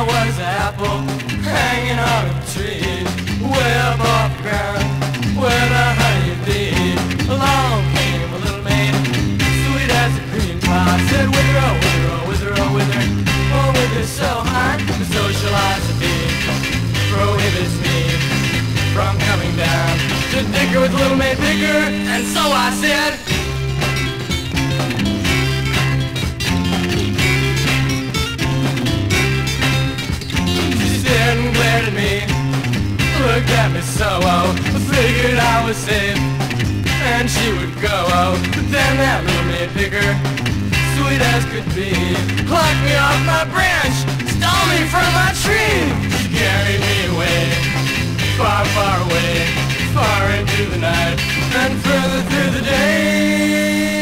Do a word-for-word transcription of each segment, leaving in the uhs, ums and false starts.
I was an apple hanging on a tree, way up off the ground where the honey bee. Along came a little maid, sweet as a cream pie. Said, wither, oh, wither, oh, wither, oh, wither, oh, wither so high, the socializing prohibits me from coming down to dicker with little maid bigger. And so I said, she stared and glared at me, looked at me so, oh, figured I was safe and she would go, oh. But then that little maid bigger, sweet as could be, plucked me off my branch, stole me from my tree. She carried me away, far, far away, far into the night, and further through the day.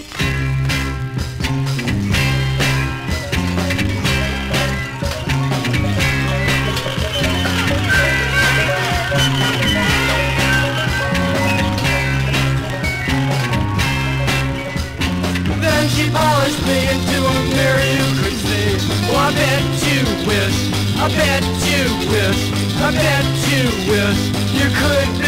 Then she polished me into a mirror you could see. Oh, I bet you wish, I bet you wish, I bet you wish you could be